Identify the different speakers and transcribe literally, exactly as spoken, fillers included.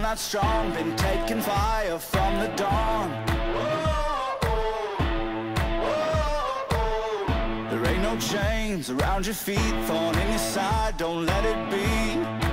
Speaker 1: not strong, been taking fire from the dawn. There ain't no chains around your feet, thorn in your side, don't let it be.